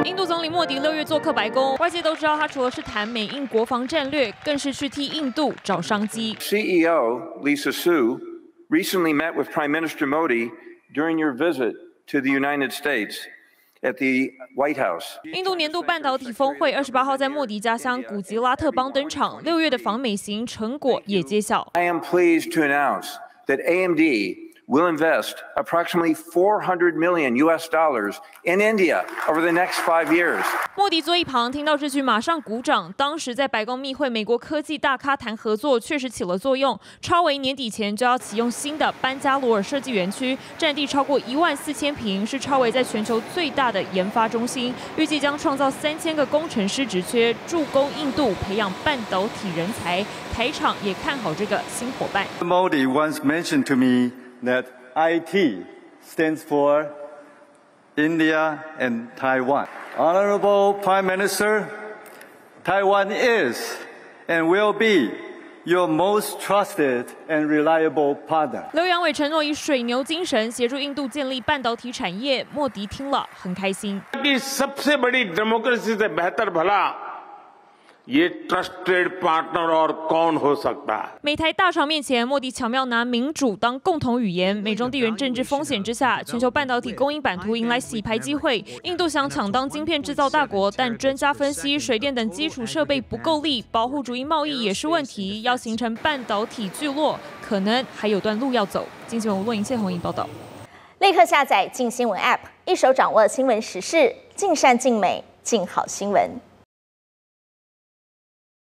印度总理莫迪6月做客白宫，外界都知道他除了是谈美印国防战略，更是去替印度找商机。 CEO Lisa Su recently met with Prime Minister Modi during your visit to the United States at the White House. 印度年度半导体峰会28号在莫迪家乡古吉拉特邦登场，6月的访美行成果也揭晓。 I am pleased to announce that AMD will invest approximately $400 million in India over the next 5 years. 莫迪坐一旁，听到这句马上鼓掌。当时在白宫密会美国科技大咖谈合作，确实起了作用。超微年底前就要启用新的班加罗尔设计园区，占地超过14000平，是超微在全球最大的研发中心。预计将创造3000个工程师职缺，助攻印度培养半导体人才。台厂也看好这个新伙伴。 Modi once mentioned to me that IT stands for India and Taiwan. Honorable Prime Minister, Taiwan is and will be your most trusted and reliable partner. 刘扬伟承诺以水牛精神协助印度建立半导体产业，莫迪听了很开心。 सबसे बड़ी डेमोक्रेसी से बेहतर भला ये trusted partner और कौन हो सकता है？ 美台大厂面前，莫迪巧妙拿民主当共同语言。美中地缘政治风险之下，全球半导体供应版图迎来洗牌机会。印度想抢当晶片制造大国，但专家分析，水电等基础设备不够力，保护主义贸易也是问题。要形成半导体聚落，可能还有段路要走。经新闻吴若莹、谢宏颖报道。 立刻下载镜新闻 App， 一手掌握新闻时事，尽善尽美，尽好新闻。